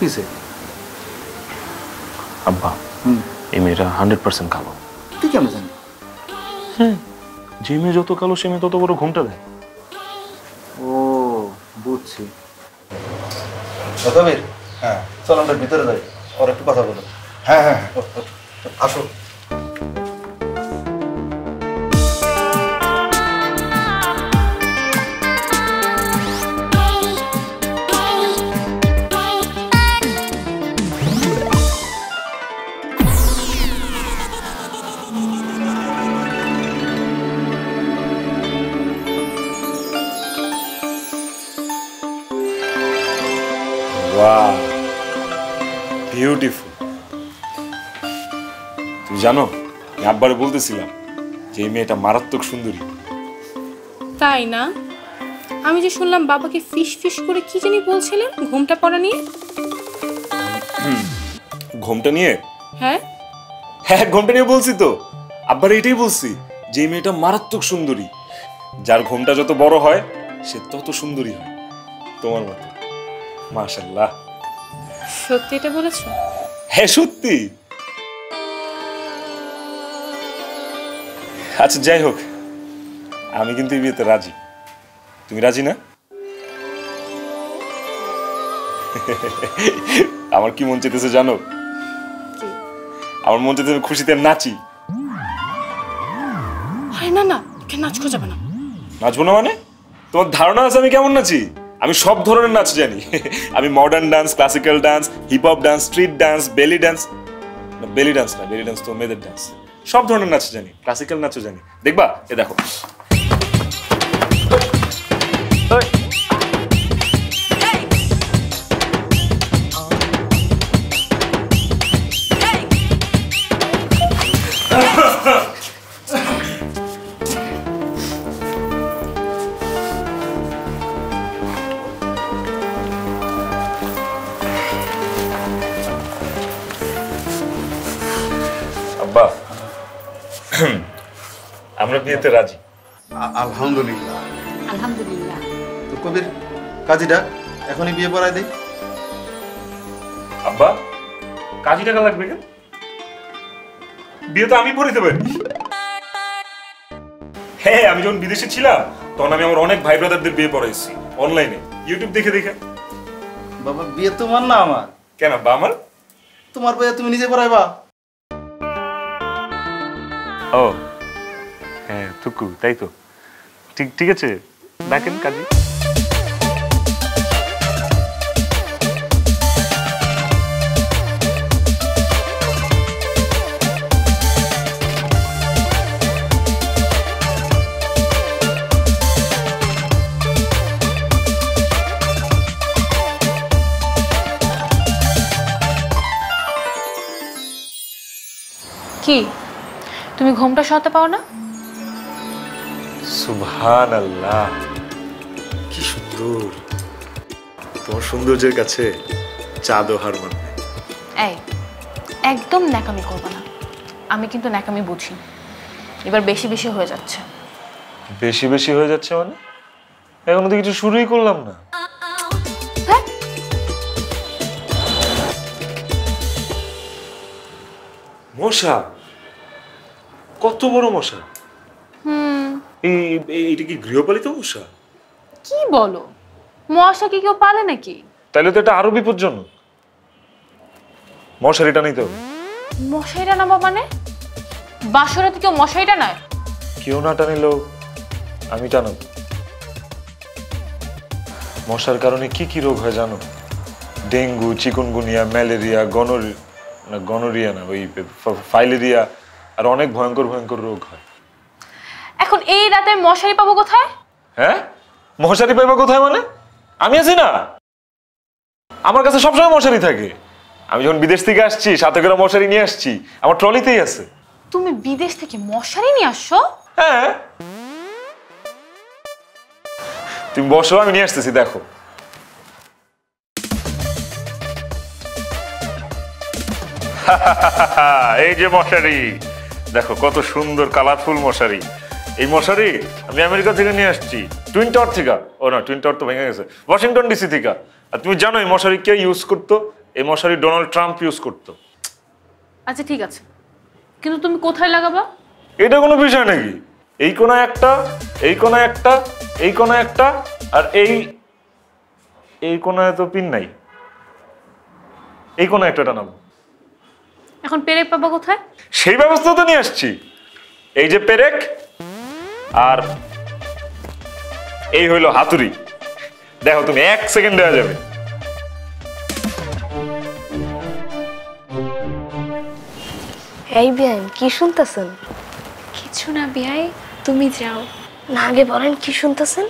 কিসে? আব্বা এই মেয়েটা 100% কালো। তুই কেমন জানি? হ্যাঁ, যে মেয়ে যত কালো সে মেয়ে তত বড় ঘুমটা দেয়। ও বুঝছি। কবির, হ্যাঁ চল আমরা ভিতরে যাই, আর একটু কথা বলো। হ্যাঁ হ্যাঁ আসো। Wow, beautiful. তুমি জানো, আমি আব্বারে বলতেছিলাম যে এই মেয়েটা মারাত্মক সুন্দরী। তাই না? আমি যে শুনলাম বাবাকে ফিস ফিস করে কি জানি বলছিলেন ঘুমটা পড়া নিয়ে। ঘুমটা নিয়ে? হ্যাঁ হ্যাঁ, ঘুমটা নিয়ে বলছি তো। আব্বার এটাই বলছি যে এই মেয়েটা মারাত্মক সুন্দরী। যার ঘুমটা যত বড় হয় সে তত সুন্দরী হয়, তোমার মতো। মাশাআল্লাহ। সত্যি এটা বলেছো? হ্যাঁ সত্যি। আচ্ছা যাই হোক, আমি কিন্তু এই বিয়েতে রাজি। তুমি রাজি না? আমার কি মন চাইতেছে জানো? আমার মন চাইতেছে খুশিতে নাচি। আরে না না, কেন নাচকো যাবে না? নাচবো না মানে? তোমার ধারণা আছে আমি কেমন নাচি? আমি সব ধরনের নাচ জানি। আমি modern dance, classical dance, hip hop dance, street dance, belly dance. Belly dance না, বেলি ডান্স তো মেয়েদের ডান্স। সব ধরনের নাচ জানি, ক্লাসিক্যাল নাচও জানি। দেখবা? এ দেখো। আব্বা, আমরা বিয়েতে রাজি। আলহামদুলিল্লাহ। আলহামদুলিল্লাহ। তো কবির, কাজীটা এখনই বিয়ে পড়াই দেই। আব্বা, কাজী টাকা লাগবে কেন? বিয়ে তো আমি পড়িতে পারি। হ্যাঁ, আমি যখন বিদেশে ছিলাম তখন আমি আমার অনেক ভাই ব্রাদারদের বিয়ে পড়াইছি অনলাইনে, ইউটিউব দেখে দেখে। বাবা বিয়ে তোমার না আমার। কেন আব্বা আমার? তোমার বিয়ে তুমি নিজে পড়াইবা। ও হ্যাঁ থুকু, তাই তো। ঠিক ঠিক আছে, দেখেন কাজী। কি তুমি ঘুমটা সরাতে পারো না? সুবহানাল্লাহ, কি সুন্দর। তোমার সৌন্দর্যের কাছে চাঁদও হার মানবে। এই একদম ন্যাকামি করবে না, আমি কিন্তু ন্যাকামি বুঝি। এবার বেশি বেশি হয়ে যাচ্ছে। বেশি বেশি হয়ে যাচ্ছে মানে? এখনো তো কিছু শুরুই করলাম না। মশা, কত বড় মশা! এইটা কি গৃহপালিত মশা? কি বলো, মশা কি কেউ পালে নাকি? তাহলে তো এটা আরো বিপজ্জনক। মশারিটা নিতে হবে। মশারি টানাবো মানে? বাসরাতে কেউ মশারি টানায়? কেউ না টানিলেও আমি টানাবো। মশার কারণে কি কি রোগ হয় জানো? ডেঙ্গু, চিকুনগুনিয়া, ম্যালেরিয়া, গনোরিয়া না, ওই ফাইলেরিয়া, আর অনেক ভয়ঙ্কর ভয়ঙ্কর রোগ হয়। এখন এই রাতে মশারি পাবো কোথায়? হ্যাঁ, মশারি পাইবা কোথায় মানে? আমি আছি না, আমার কাছে সবসময় মশারি থাকে। আমি যখন বিদেশ থেকে আসছি সাথে করে মশারি নিয়ে আসছি, আমার ট্রলিতেই আছে। তুমি বিদেশ থেকে মশারি নিয়ে আসছো? হ্যাঁ, তুমি বসো, আমি নিয়ে আসতেছি। দেখো, এই যে মশারি, দেখো কত সুন্দর কালারফুল মশারি। এই মশারি আমি আমেরিকা থেকে নিয়ে আসছি, টুইন টাওয়ার থেকে। ও না, টুইন টাওয়ার তো ভেঙে গেছে, ওয়াশিংটন ডিসি থেকে। আর তুমি জানো এই মশারি কে ইউজ করতো? এই মশারি ডোনাল্ড ট্রাম্প ইউজ করতো। আচ্ছা ঠিক আছে, কিন্তু তুমি কোথায় লাগাবা? এটা কোনো বিষয় নাকি? এই কোণা একটা, এই কোণা একটা, এই কোণা একটা, আর এই কোণায় তো পিন নাই, এই কোণা একটা টানাবো। এখন পেরেক পাবা কোথায়? সেই ব্যবস্থা তো নিয়ে আসছি। এই যে পেরেক, আর এই হইল হাতুড়ি। দেখো তুমি 1 সেকেন্ড দেওয়া যাবে। এই বিয়াই কি শুনতেছেন? কিছু না বিয়াই, তুমি যাও। না আগে বলেন কি শুনতেছেন?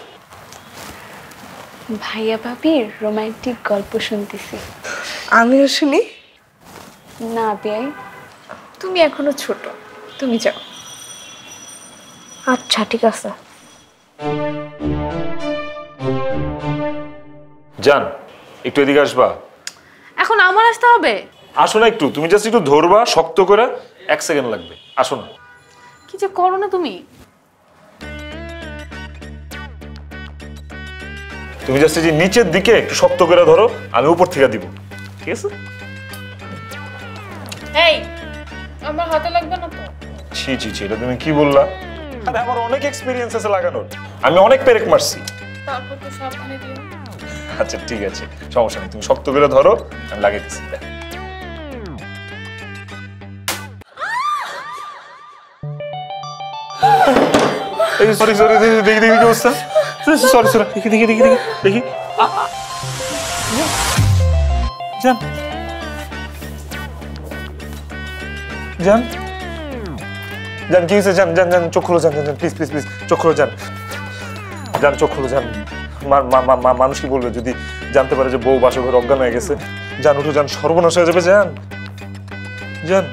ভাইয়া ভাবির রোমান্টিক গল্প শুনতেছি। আমিও শুনি। না বিয়াই, তুমি এখনো ছোট, তুমি যাও। আচ্ছা ঠিক আছে। জান, একটু এদিকে আসবা। এখন আমার আসতে হবে? আসো না একটু, তুমি জাস্ট একটু ধরবা শক্ত করে, 1 সেকেন্ড লাগবে, আসো না। কি যে করো না তুমি। তুমি জাস্ট এই যে নিচের দিকে একটু শক্ত করে ধরো, আমি উপর থেকে দিব, ঠিক আছে? এই আমার হাতে লাগবে না তো? ছি ছি ছি, এটা তুমি কি বললা? আরে আমার অনেক এক্সপেরিয়েন্স আছে লাগানোর, আমি অনেক পেরেক মারছি। তারপর তো সাবধানে দিও। আচ্ছা ঠিক আছে, সমস্যা নেই, তুমি শক্ত করে ধরো, আমি লাগাইতেছি। এই সরি সরি, দেখি দেখি কি অবস্থা। সরি সরি, দেখি দেখি দেখি দেখি দেখি। জান জান জান, কি হয়েছে? জান জান জান, চোখ খুলো, জান জান জান, প্লিজ প্লিজ প্লিজ, চোখ খুলো জান। জান চোখ খুলো, জান। মানুষ কি বলবে যদি জানতে পারে যে বউ বাসর ঘরে অজ্ঞান হয়ে গেছে? জান উঠো, জান, সর্বনাশ হয়ে যাবে। জান জান,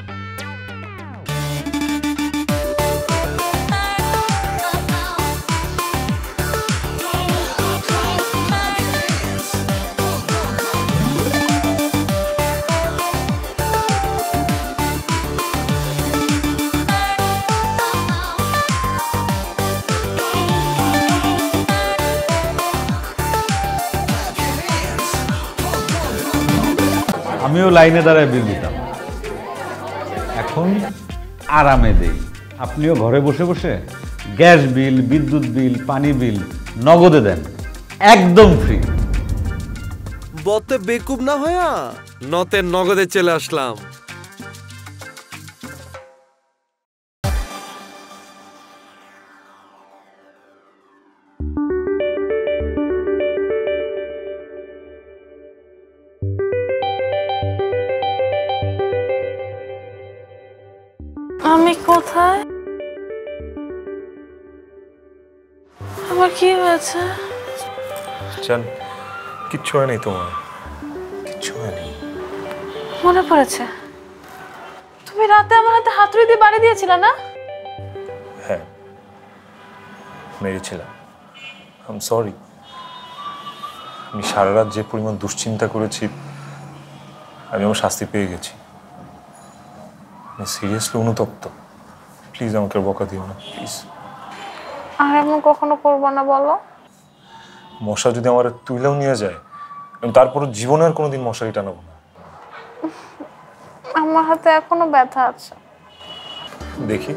আমিও লাইনে দাঁড়ায় বিল দিতাম, এখন আরামে দেই। আপনিও ঘরে বসে বসে গ্যাস বিল, বিদ্যুৎ বিল, পানি বিল নগদে দেন, একদম ফ্রি। বতে বেকুব না হইয়া নতে নগদে চলে আসলাম। আমি কোথায়? আমার কি হয়েছে? জান কিচ্ছু হয়নি তোমার, কিচ্ছু হয়নি। মনে পড়েছে, তুমি রাতে আমার হাতে হাতুড়ি দিয়ে বাড়ি দিয়েছিলে না? হ্যাঁ মেরেছিলাম। I am sorry. আমি সারা রাত যে পরিমাণ দুশ্চিন্তা করেছি, আমি আমার শাস্তি পেয়ে গেছি। আমি সিরিয়াসলি অনুতপ্ত। প্লিজ আমাকে বকা দিও না, প্লিজ। আর এমন কখনো করবো না বলো। মশা যদি আমার তুইলেও নিয়ে যায়, আমি তারপরও জীবনে আর কোনোদিন মশারি টানাবো না। আমার হাতে এখনো ব্যথা আছে। দেখি,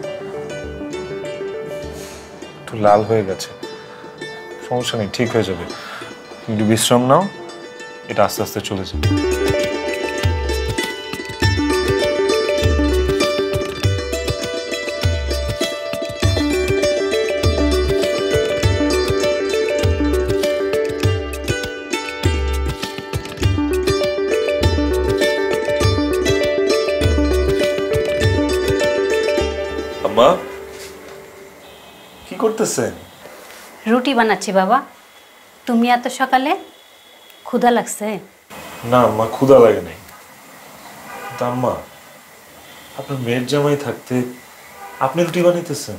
একটু লাল হয়ে গেছে, সমস্যা নেই, ঠিক হয়ে যাবে। তুমি একটু বিশ্রাম নাও, এটা আস্তে আস্তে চলে যাবে। আম্মা কি করতেছেন? রুটি বানাচ্ছি বাবা। তুমি এত সকালে? ক্ষুধা লাগছে? না আম্মা, ক্ষুধা লাগে নাই। আম্মা, আপনার মেয়ের জামাই থাকতে আপনি রুটি বানাইতেছেন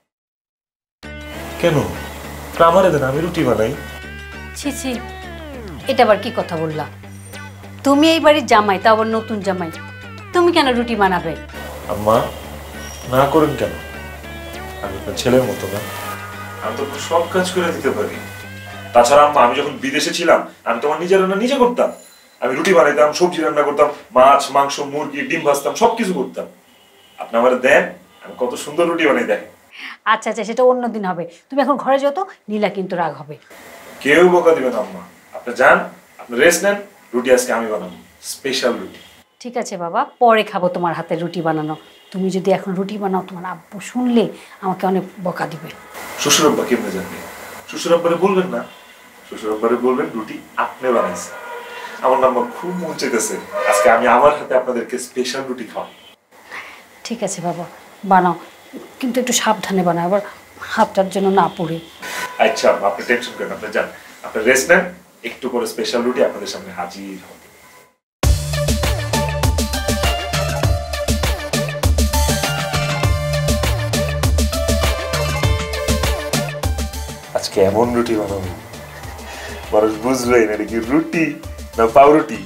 কেন? আমারে দেন, আমি রুটি বানাই। ছি ছি, এটা আবার কি কথা বললা? তুমি এই বাড়ির জামাই, তা আবার নতুন জামাই, তুমি কেন রুটি বানাবে? আম্মা না করেন কেন? আমি আপনার ছেলের মতো না, আমি তো সব কাজ করে দিতে পারি। তাছাড়া আম্মা, আমি যখন বিদেশে ছিলাম আমি তোমার নিজের রান্না নিজে করতাম। আমি রুটি বানাইতাম, সবজি রান্না করতাম, মাছ মাংস মুরগি ডিম ভাজতাম, সবকিছু করতাম। আপনি আমার দেন, আমি কত সুন্দর রুটি বানাই দেখেন। আচ্ছা আচ্ছা, সেটা অন্যদিন হবে। তুমি এখন ঘরে যাও তো, নীলা কিন্তু রাগ হবে। কেউ বকা দিবে না আম্মা, আপনি যান, আপনি রেস্ট নেন। রুটি আজকে আমি বানাবো, স্পেশাল রুটি। ঠিক আছে বাবা, পরে খাবো তোমার হাতের রুটি বানানো। তুমি যদি এখন রুটি বানাও, তোমার আব্বু শুনলে আমাকে অনেক বকা দিবে। শ্বশুর আব্বা কেমনে জানবে? শ্বশুর আব্বারে বলবেন না, শ্বশুর আব্বারে বলবেন রুটি আপনি বানাইছেন। আমার আম্মা খুব মন চাইতেছে আজকে আমি আমার হাতে আপনাদেরকে স্পেশাল রুটি খাওয়াবো। ঠিক আছে বাবা, বানাও, কিন্তু একটু সাবধানে বানাও, আবার হাতটার জন্য না পড়ে। আচ্ছা আপনি টেনশন করেন, আপনি যান, আপনি রেস্ট নেন, একটু করে স্পেশাল রুটি আপনাদের সামনে হাজির হবে। আজকে এমন রুটি বানাবো মানুষ বুঝবেই না এটা কি রুটি না পাউরুটি।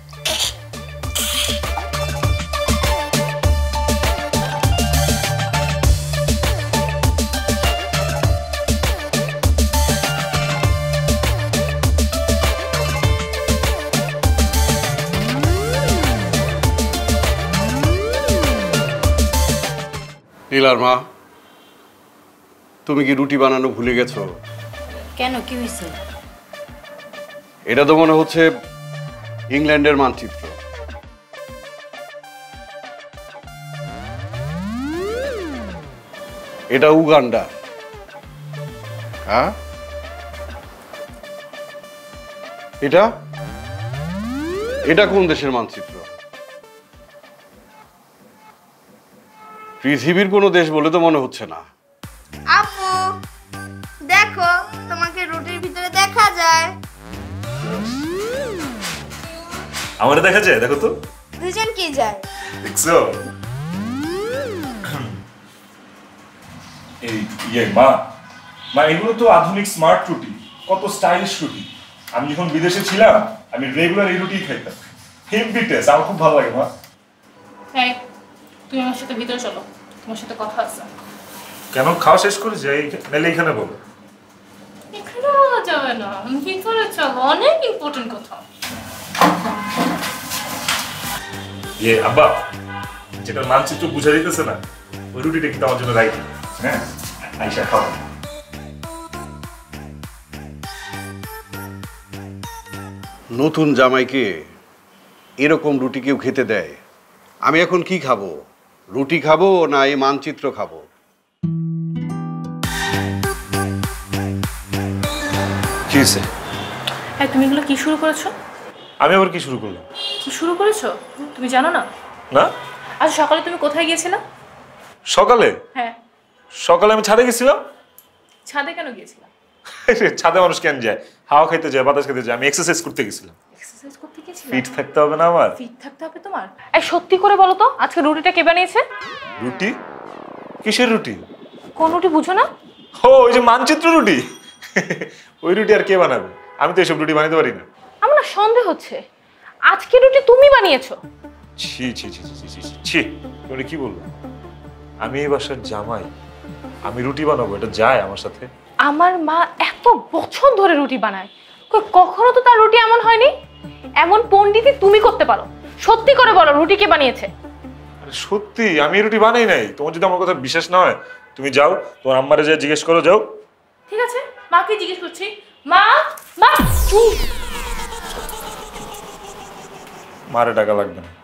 নীলার মা, তুমি কি রুটি বানানো ভুলে গেছো? কেন, কি হয়েছে? এটা তো মনে হচ্ছে ইংল্যান্ডের মানচিত্র। এটা উগান্ডা। হ্যাঁ, এটা এটা কোন দেশের মানচিত্র? পৃথিবীর কোনো দেশ বলে তো মনে হচ্ছে না। আপু দেখো, তোমাকে রুটির ভিতরে দেখা যায়। আমার দেখা যায়, দেখো তো দুজন কি যায়? দেখছো? এই মা মা এগুলো তো আধুনিক স্মার্ট রুটি, কত স্টাইলিশ রুটি। আমি যখন বিদেশে ছিলাম আমি রেগুলার এই রুটি খাইতাম। হেভি টেস্ট, আমার খুব ভালো লাগে মা। হ্যাঁ, তুমি আমার সাথে ভিতরে চলো, তোমার সাথে কথা আছে। কেন, খাওয়া শেষ করে যাই নাহলে এখানে বলো। এখানে বলা যাবে না, ভিতরে চলো, অনেক ইম্পর্টেন্ট কথা। আব্বা, যেটা মানচিত্র বুঝা দিতেছে না, ওই রুটিটা কিন্তু আমার জন্য রাইট। হ্যাঁ, আইসা খাওয়া। নতুন জামাইকে এরকম রুটি কেউ খেতে দেয়? আমি এখন কি খাবো? রুটি খাবো না এই মানচিত্র খাবো? কি হয়েছে? হ্যাঁ, তুমি এগুলো কি শুরু করেছো? আমি আবার কি শুরু করলাম? কি শুরু করেছো তুমি জানো না? না। আজ সকালে তুমি কোথায় গিয়েছিলা? সকালে? হ্যাঁ, সকালে আমি ছাদে গেছিলাম। ছাদে কেন গিয়েছিলাম? ছাদে মানুষ কেন যায়? হাওয়া খাইতে যায়, বাতাস খেতে যায়। আমি এক্সারসাইজ করতে গেছিলাম। এক্সারসাইজ করতে গিয়েছিলাম? ফিট থাকতে হবে না আমার? ফিট থাকতে হবে তোমার। এই সত্যি করে বলো তো, আজকে রুটিটা কে বানিয়েছে? রুটি? কিসের রুটি? কোন রুটি বুঝো না? ও, ওই যে মানচিত্র রুটি। ওই রুটি আর কে বানাবে? আমি তো এসব রুটি বানাতে পারি না। আমার না সন্দেহ হচ্ছে আজকে রুটি তুমি বানিয়েছো। ছি ছি ছি ছি ছি ছি, তুমি কি বলবো? আমি এই বাসার জামাই, আমি রুটি বানাবো, এটা যায় আমার সাথে? আমার মা এত বছর ধরে রুটি বানায়, কখনো তো তার রুটি এমন হয়নি। এমন পণ্ডিতই তুমি করতে পারো। সত্যি করে বলো, রুটি কে বানিয়েছে? আরে সত্যি আমি রুটি বানাই নাই। তোমার যদি আমার কথা বিশ্বাস না হয়, তুমি যাও তোমার আম্মারে যা জিজ্ঞেস করো, যাও। ঠিক আছে, মাকে জিজ্ঞেস করছি। মা, মা, মারে টাকা লাগবে না,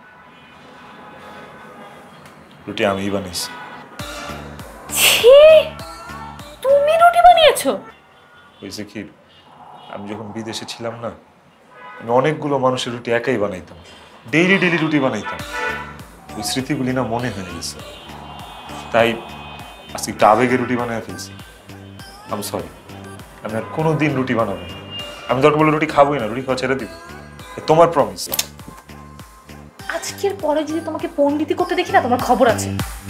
রুটি আমিই বানিয়েছি। ছি, তুমি রুটি বানিয়েছো? হয়েছে কি, আমি যখন বিদেশে ছিলাম না, আমি অনেকগুলো মানুষের রুটি একাই বানাইতাম, ডেইলি ডেইলি রুটি বানাইতাম। ওই স্মৃতিগুলি না মনে হয়ে গেছে, তাই আজকে একটু আবেগে রুটি বানিয়ে ফেলছি। আমি সরি, আমি আর কোনো দিন রুটি বানাবো না। আমি দরকার বলে রুটি খাবোই না, রুটি খাওয়া ছেড়ে দিব। তোমার প্রমিস। আজকের পরে যদি তোমাকে পণ্ডিতি করতে দেখি না, তোমার খবর আছে।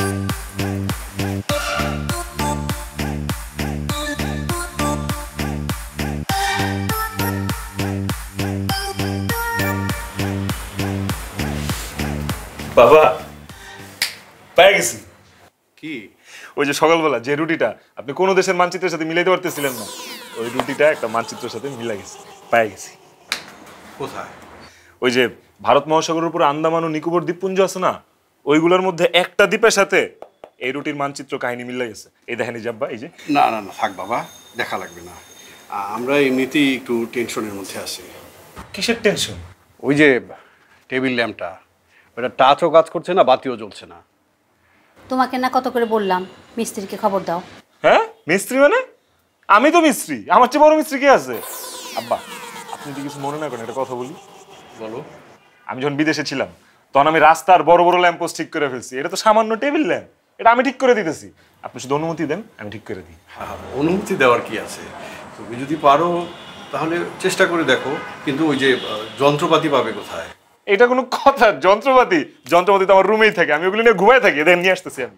বাবা, পেয়ে গেছি। কি? ওই যে সকালবেলা যে রুটিটা আপনি কোনো দেশের মানচিত্রের সাথে মিলাইতে পারতেছিলেন না, ওই রুটিটা একটা মানচিত্রের সাথে মিলা গেছে, পেয়ে গেছি। কোথায়? ওই যে ভারত মহাসাগরের উপর আন্দামান ও নিকোবর দ্বীপপুঞ্জ আছে না, ওইগুলোর মধ্যে একটা দ্বীপের সাথে এই রুটির মানচিত্র কাহিনী মিলে গেছে। এই দেখেন এই জাব্বা, এই যে। না না না, থাক বাবা, দেখা লাগবে না। আমরা এমনিতেই একটু টেনশনের মধ্যে আছি। কিসের টেনশন? ওই যে টেবিল ল্যাম্পটা, ওটা টাচও কাজ করছে না, বাতিও জ্বলছে না। তোমাকে না কত করে বললাম মিস্ত্রিকে খবর দাও। হ্যাঁ মিস্ত্রি মানে? আমি তো মিস্ত্রি, আমার চেয়ে বড় মিস্ত্রি কে আছে? আব্বা আপনি যদি কিছু মনে না করেন একটা কথা বলি। বলো। আমি যখন বিদেশে ছিলাম তখন আমি রাস্তার বড় বড় ল্যাম্প পোস্ট ঠিক করে ফেলছি। এটা তো সামান্য টেবিল ল্যাম্প, এটা আমি ঠিক করে দিতেছি। আপনি শুধু অনুমতি দেন, আমি ঠিক করে দিই। হ্যাঁ, অনুমতি দেওয়ার কি আছে? তুমি যদি পারো তাহলে চেষ্টা করে দেখো, কিন্তু ওই যে যন্ত্রপাতি পাবে কোথায়? এটা কোনো কথা? যন্ত্রপাতি যন্ত্রপাতি তো আমার রুমেই থাকে, আমি ওগুলো নিয়ে ঘুমাই থাকি, এদের নিয়ে আসতেছি আমি।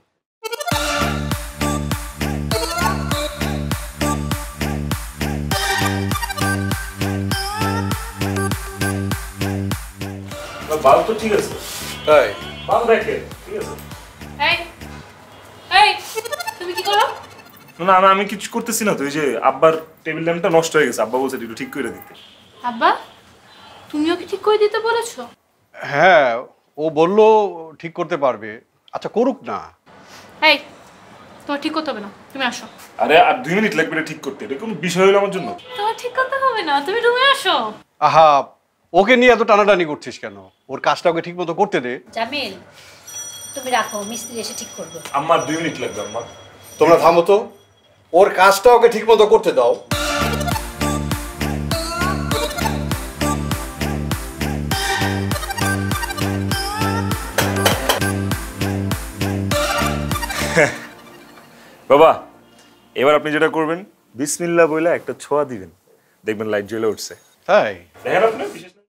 বাল তো ঠিক আছে, তাই? বাল দেখে ঠিক আছে। এই এই তুমি কি করো? না না আমি কিছু করতেছি না তো, ওই যে আব্বার টেবিল ল্যাম্পটা নষ্ট হয়ে গেছে, আব্বা বলছে একটু ঠিক করে দিতে। আব্বা তুমিও কি ঠিক করে দিতে বলেছো? হ্যাঁ, ও বললো ঠিক করতে পারবে। আচ্ছা করুক না। এই তোমার ঠিক করতে হবে না, তুমি আসো। আরে আর 2 মিনিট লাগবে এটা ঠিক করতে, এটা কোনো বিষয় হলো আমার জন্য? তোমার ঠিক করতে হবে না, তুমি রুমে আসো। আহা, ওকে নিয়ে এত টানাটানি করছিস কেন? ওর কাজটা ওকে ঠিক মতো করতে দে। জামিল তুমি রাখো, মিস্ত্রি এসে ঠিক করবে। আমার 2 মিনিট লাগবে আম্মা। তোমরা থামো তো, ওর কাজটা ওকে ঠিক মতো করতে দাও। বাবা এবার আপনি যেটা করবেন, বিসমিল্লাহ বইলা একটা ছোঁয়া দিবেন, দেখবেন লাইট জ্বলে উঠছে। তাই? দেখেন আপনি বিশেষ না।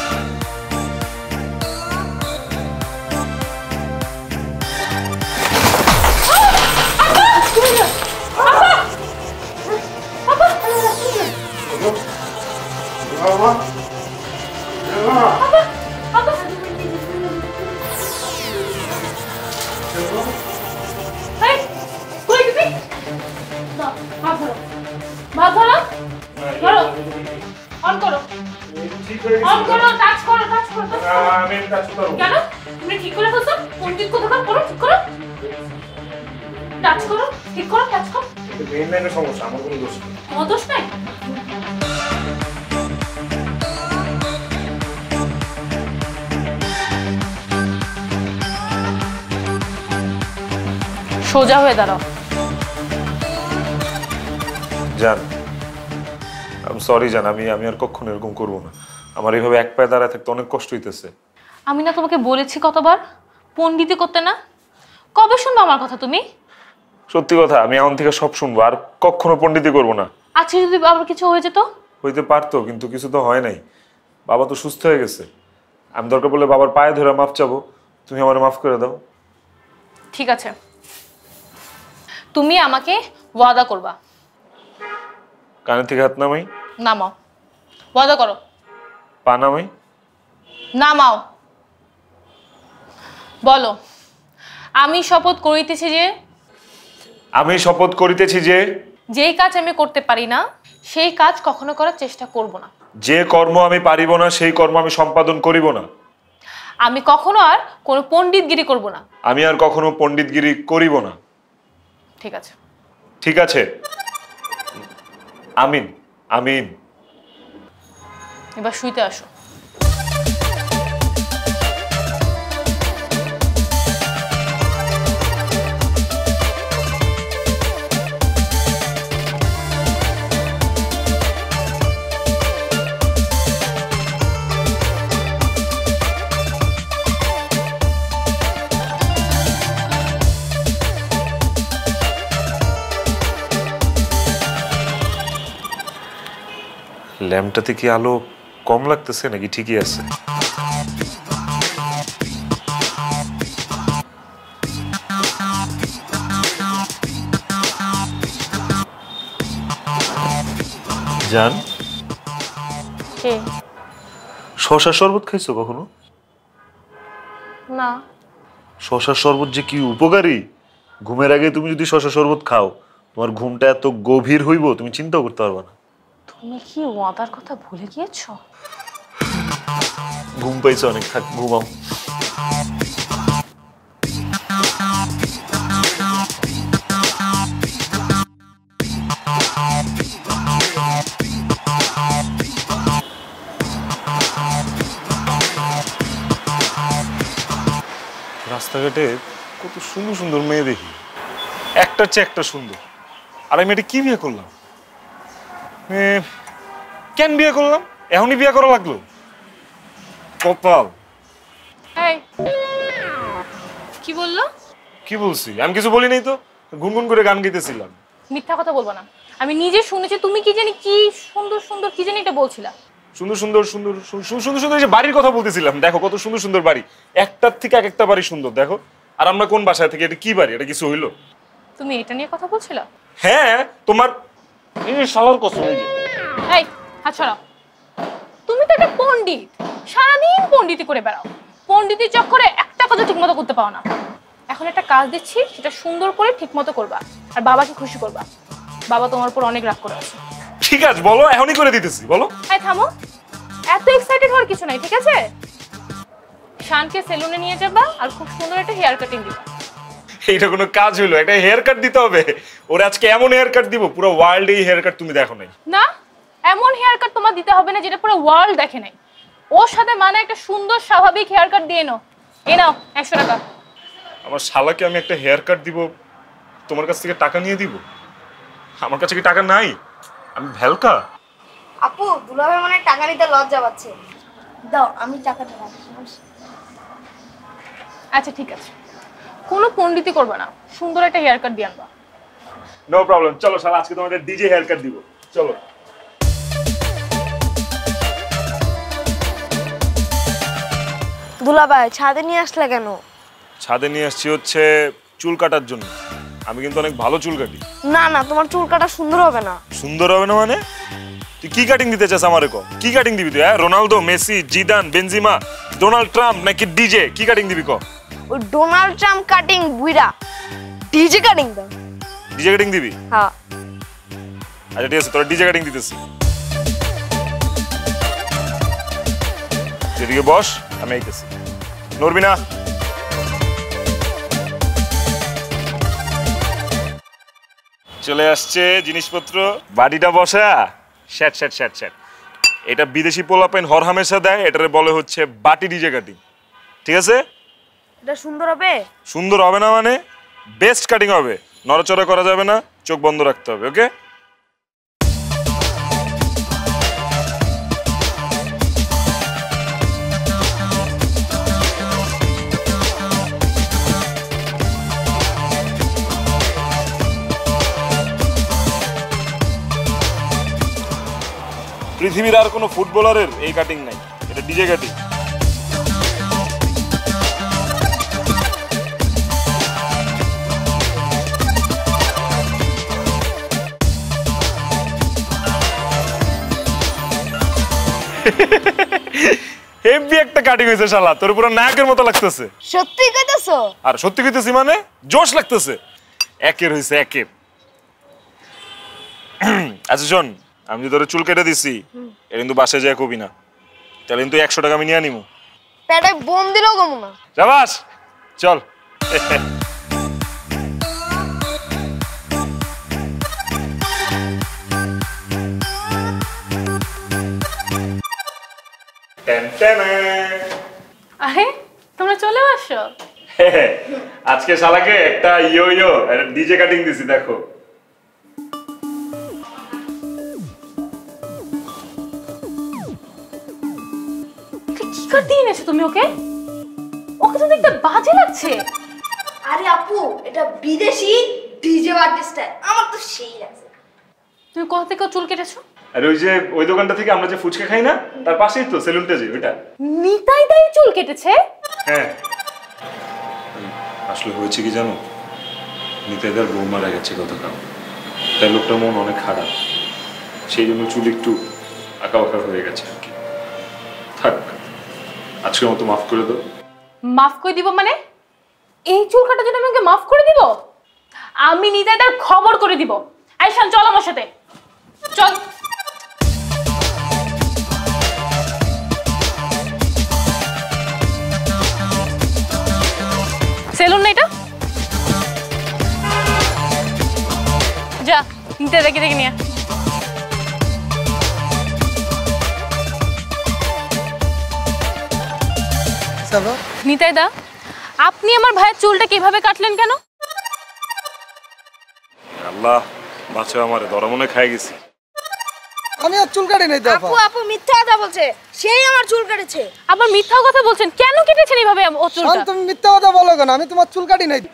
এই কই তুমি? দাও হাত ধরো, হাত ধরো, ধরো, অন করো, অন করো, টাচ করো, টাচ করো, touch করো। আমি কাজ করব। কেন তুমি ঠিক করে ফেলছো? পণ্ডিত কোথাকার, করো ঠিক করো, টাচ করো, ঠিক করো, টাচ করো। এটা মেইন লাইনের সমস্যা, আমার কোনো দোষ নেই। তোমার দোষ নাই। সোজা হয়ে দাঁড়াও। জান আমি সরি জান, আমি আর কখনো এরকম করব না। আমার এইভাবে এক পায়ে দাঁড়ায় থাকতে অনেক কষ্ট হইতেছে। আমি না তোমাকে বলেছি কতবার পণ্ডিতি করতে না? কবে শুনবো আমার কথা তুমি? সত্যি কথা, আমি এখন থেকে সব শুনবো, আর কখনো পণ্ডিতি করব না। আজকে যদি আবার কিছু হয়ে যেত? হইতে পারতো, কিন্তু কিছু তো হয় নাই। বাবা তো সুস্থ হয়ে গেছে, আমি দরকার পড়লে বাবার পায়ে ধরে মাফ চাবো, তুমি আমার মাফ করে দাও। ঠিক আছে, তুমি আমাকে ওয়াদা করবা। কানের থেকে হাত নামাই। নামাও, ওয়াদা করো। পা নামাই। নামাও, বলো। আমি শপথ করিতেছি যে আমি শপথ করিতেছি যে যেই কাজ আমি করতে পারি না সেই কাজ কখনো করার চেষ্টা করব না। যে কর্ম আমি পারিব না সেই কর্ম আমি সম্পাদন করিব না। আমি কখনো আর কোনো পণ্ডিতগিরি করব না। আমি আর কখনো পণ্ডিতগিরি করিব না। ঠিক আছে? ঠিক আছে। আমিন আমিন। এবার শুইতে আসো। ল্যাম্পটাতে কি আলো কম লাগতেছে নাকি ঠিকই আছে? জান, শশার শরবত খাইছো কখনো? না। শশার শরবত যে কি উপকারী! ঘুমের আগে তুমি যদি শশার শরবত খাও, তোমার ঘুমটা এত গভীর হইব তুমি চিন্তাও করতে পারবে না। তুমি কি ওয়াদার কথা ভুলে গিয়েছো? ঘুম পাইছে অনেক, থাক ঘুমাও। রাস্তাঘাটে কত সুন্দর সুন্দর মেয়ে দেখি, একটার চেয়ে একটা সুন্দর। আর আমি এটা কি বিয়ে করলাম? কেন বিয়ে করলাম? এখনই বিয়ে করা লাগলো? কপাল। এই কি বললো? কি বলছি? আমি কিছু বলি নাই তো, গুনগুন করে গান গাইতেছিলাম। মিথ্যা কথা বলবো না, আমি নিজে শুনেছি তুমি কি জানি কি সুন্দর সুন্দর কি জানি এটা বলছিলা। সুন্দর সুন্দর সুন্দর সুন্দর সুন্দর যে বাড়ির কথা বলতেছিলাম। দেখো কত সুন্দর সুন্দর বাড়ি, একটার থেকে এক একটা বাড়ি সুন্দর। দেখো, আর আমরা কোন বাসায় থেকে, এটা কি বাড়ি? এটা কিছু হইলো? তুমি এটা নিয়ে কথা বলছিলা? হ্যাঁ, তোমার এই শালার কসম। এই হাত ছড়াও। তুমি তো একটা পণ্ডিত, সারাদিন পণ্ডিতি করে বেড়াও, পণ্ডিতির চক্করে একটা কাজ ঠিক মতো করতে পাও না। এখন একটা কাজ দিচ্ছি, সেটা সুন্দর করে ঠিক মতো করবা আর বাবাকে খুশি করবা। বাবা তোমার উপর অনেক রাগ করে আছে। ঠিক আছে, বলো, এখনই করে দিতেছি, বলো। এই থামো, এত এক্সাইটেড হওয়ার কিছু নাই, ঠিক আছে? শানকে সেলুনে নিয়ে যাবা আর খুব সুন্দর একটা হেয়ার কাটিং দিবা। এইটা কোনো কাজ হইলো? একটা হেয়ার কাট দিতে হবে ওর। আজকে এমন হেয়ার কাট দিব, পুরো ওয়ার্ল্ড এই হেয়ার কাট তুমি দেখো নাই। না, এমন হেয়ার কাট তোমার দিতে হবে না যেটা পুরো ওয়ার্ল্ড দেখে নাই। ওর সাথে মানে একটা সুন্দর স্বাভাবিক হেয়ার কাট দিয়ে নাও। এ নাও 100 টাকা। আমার শালাকে আমি একটা হেয়ার কাট দিব, তোমার কাছ থেকে টাকা নিয়ে দিব? আমার কাছে কি টাকা নাই? আমি ভেলকা? আপু দুলাভাই মানে টাকা নিতে লজ্জা পাচ্ছে। দাও আমি টাকাটা রাখি। আচ্ছা ঠিক আছে, কোনো পণ্ডিতি করবে না, সুন্দর একটা হেয়ার কাট দিয়ে আনবা। নো প্রবলেম, চলো শালা, আজকে তোমাদের ডিজে হেয়ার কাট দিব, চলো। দুলাভাই ছাদে নিয়ে আসলে কেন? ছাদে নিয়ে আসছি হচ্ছে চুল কাটার জন্য। আমি কিন্তু অনেক ভালো চুল কাটি। না না, তোমার চুল কাটা সুন্দর হবে না। সুন্দর হবে না মানে? তুই কি কাটিং দিতে চাস আমারে? ক কি কাটিং দিবি তুই? হ্যাঁ, Ronaldo, Messi, Zidane, Benzema, Donald Trump নাকি ডিজে? কি কাটিং দিবি ক? ওই ডোনাল্ড ট্রাম্প কাটিং বুইরা, ডিজে কাটিং দাও। ডিজে কাটিং দিবি? হ্যাঁ। আচ্ছা ঠিক আছে, তোরা ডিজে কাটিং দিতেছি। এদিকে বস, আমি আইতেছি। নড়বি না। চলে আসছে জিনিসপত্র, বাড়িটা বসা। শ্যাট শ্যাট শ্যাট শ্যাট। এটা বিদেশি পোলাপাইন হর হামেশা দেয়, এটারে বলে হচ্ছে বাটি ডিজে কাটিং। ঠিক আছে? এটা সুন্দর হবে? সুন্দর হবে না মানে? বেস্ট কাটিং হবে, নড়াচড়া করা যাবে না, চোখ বন্ধ রাখতে হবে। ওকে? পৃথিবীর আর কোনো ফুটবলারের এই কাটিং নাই, এটা ডিজে কাটিং। হেভি একটা কাটিং হয়েছে শালা, তোর পুরো নায়কের মতো লাগতেছে। সত্যি কইতাছো? আর সত্যি কইতেছি মানে জোশ লাগতেছে। একের হয়েছে একের। আচ্ছা শোন, আমি যে তোর চুল কেটে দিছি, এটা কিন্তু বাসায় যায় কবি না, তাহলে কিন্তু 100 টাকা আমি নিয়ে নিমু। পেটে বোম দিলেও কমু না। যাবাস, চল। আরে তোমরা চলে আসো। আজকে শালাকে একটা ইয়ো ইয়ো ডিজে কাটিং দিছি, দেখো। কি করে দিয়ে এনেছো তুমি ওকে? ওকে তো দেখতে বাজে লাগছে। আরে আপু এটা বিদেশি ডিজে আর্টিস্ট, আমার তো সেই লাগছে। তুমি কোথা থেকে চুল কেটেছো? আর ওই যে ওই দোকানটা থেকে আমরা যে ফুচকা খাই না, তার পাশেই তো সেলুনটা, যে ওইটা। নিতাই দাই চুল কেটেছে? হ্যাঁ, আসলে হয়েছে কি জানো, নিতাইদার বউ মারা গেছে গতকাল, তাই লোকটার মন অনেক খারাপ, সেই জন্য চুল একটু আঁকা বাঁকা হয়ে গেছে আর কি। থাক, আজকের মতো মাফ করে দাও। মাফ করে দিব মানে? এই চুল কাটার জন্য আমি ওকে মাফ করে দিব? আমি নিতাইদার খবর করে দিব। আইসান চল আমার সাথে, চল। নিতে দেখে দেখে নিয়ে নিতাই দা, আপনি আমার ভাইয়ের চুলটা কিভাবে কাটলেন কেন? আল্লাহ বাঁচা আমারে ধরা মনে খাই গেছি। আমি আর চুল কাটি নাই তো আপা। আপু আপু মিথ্যা কথা বলছে, সেই আমার চুল কেটেছে। আবার মিথ্যা কথা বলছেন, কেন কেটেছেন এইভাবে ও চুলটা? তুমি মিথ্যা কথা বলো কেন? আমি তোমার চুল কাটি নাই।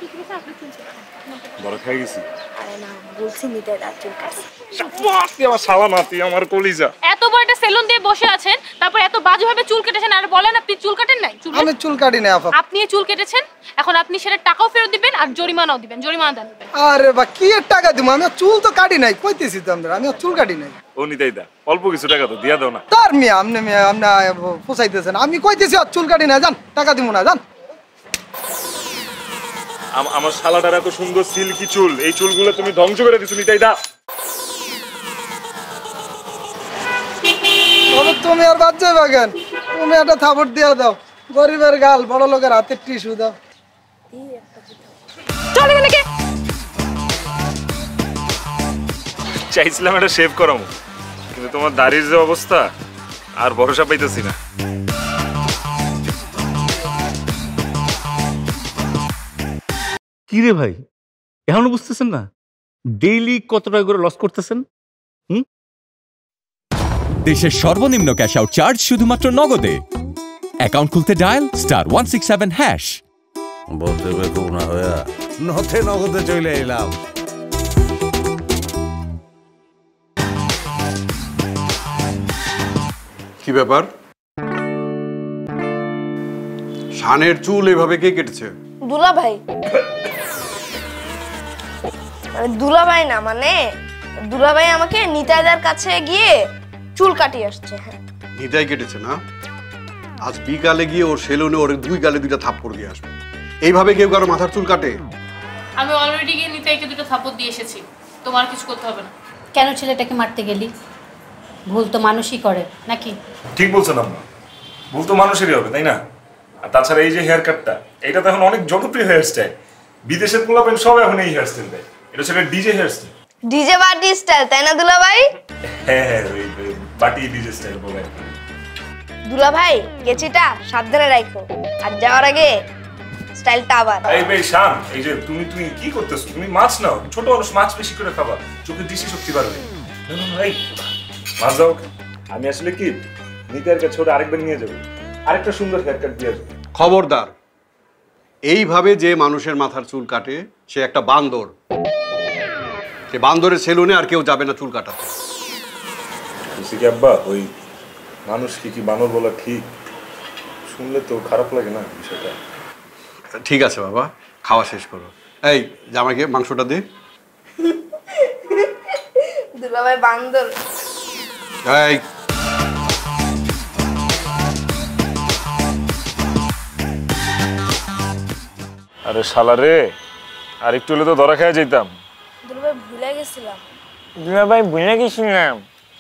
ধরা খাই গেছি। আরে না, বলছি নিতে দা চুল কাটছে। তুই আমার শালা না, তুই আমার কলিজা। এত বড় একটা সেলুন দিয়ে বসে আছেন, তারপর এত বাজেভাবে চুল কেটেছেন আর বলেন আপনি চুল কাটেন নাই? আমি চুল কাটি নাই আপা। আপনি চুল কেটেছেন, এখন আপনি সেটা টাকাও ফেরত দিবেন আর জরিমানাও দিবেন, জরিমানা দেন। আরে বা কি এর টাকা দিমু? আমি চুল তো কাটি নাই, কইতেছি তো আমরা, আমি চুল কাটি নাই। ও নিতাই দা, অল্প কিছু টাকা তো দিয়া দাও না। তার মিয়া আমনে পোষাইতেছেন, আমি কইতেছি আর চুল কাটি না, জান টাকা দিমু না, জান। আমার শালাটার এত সুন্দর সিল্কি চুল, এই চুলগুলো তুমি ধ্বংস করে দিছো নিতাই দা। তবে তুমি আর বাদ যাবে কেন? তুমি একটা থাপড় দিয়া দাও, গরিবের গাল বড় লোকের হাতে টিস্যু দাও। চলে গেলে কে? চাইছিলাম এটা শেভ করামো, কিন্তু তোমার দাড়ির যে অবস্থা আর ভরসা পাইতেছি না। কি রে ভাই, এখনো বুঝতেছেন না ডেইলি কত টাকা করে লস করতেছেন? দেশের সর্বনিম্ন ক্যাশ আউট চার্জ শুধুমাত্র নগদে। অ্যাকাউন্ট খুলতে ডায়াল *167#। বলতে বেকুব না হইয়া নথে নগদে চলে এলাম। কি ব্যাপার? শানের চুল এভাবে কে কেটেছে? দুলা ভাই। দুলা ভাই না, মানে দুলা ভাই আমাকে নিতাইদার কাছে গিয়ে চুল কাটিয়ে আসছে। হ্যাঁ, নিতাই কেটেছে না? আজ বিকালে গিয়ে ওর সেলুনে ওর 2 গালে 2টা থাপ্পড় দিয়ে আসবে। এইভাবে কেউ কারো মাথার চুল কাটে? আমি অলরেডি গিয়ে নিতাইকে 2টা থাপ্পড় দিয়ে এসেছি, তোমার কিছু করতে হবে না। কেন ছেলেটাকে মারতে গেলি? ভুল তো মানুষই করে নাকি? ঠিক বলছেন আম্মা, ভুল তো মানুষেরই হবে, তাই না? আর তাছাড়া এই যে হেয়ার কাটটা, এটা তো এখন অনেক জনপ্রিয় হেয়ার স্টাইল। বিদেশের পোলাপেন সব এখন এই হেয়ার স্টাইল দেয়। এটা হচ্ছে ডিজে হেয়ার স্টাইল। ডিজে বাটি স্টাইল, তাই না দুলা ভাই? হ্যাঁ হ্যাঁ, ওই বাটি ডিজে স্টাইল বলে। দুলা ভাই গেছিটা সাবধানে রাখো, আর যাওয়ার আগে স্টাইলটা আবার। এই ভাই শান, এই যে তুমি কি করতেছো? তুমি মাছ নাও, ছোট মানুষ মাছ বেশি করে খাবা, চোখের দৃষ্টি শক্তি বাড়বে। এই মাছ দাও। আমি আসলে কি নিতাইয়ের কাছে ছোট আরেকবার নিয়ে যাবো, আরেকটা সুন্দর হেয়ার কাট দিয়ে আসবো। খবরদার, এইভাবে যে মানুষের মাথার চুল কাটে সে একটা বান্দর। সে বান্দরের সেলুনে আর কেউ যাবে না চুল কাটাতে। বুঝছি কি আব্বা, ওই মানুষ কি বানর বলা ঠিক? শুনলে তো খারাপ লাগে না বিষয়টা। ঠিক আছে বাবা, খাওয়া শেষ করো। এই জামাইকে মাংসটা দে। দুলা ভাই বান্দর। এই আরে শালা রে, আর একটু হলে তো ধরা খেয়ে যেতাম। দুলা ভাই ভুলে গেছিলাম। দুলা ভাই ভুলে গেছিলাম।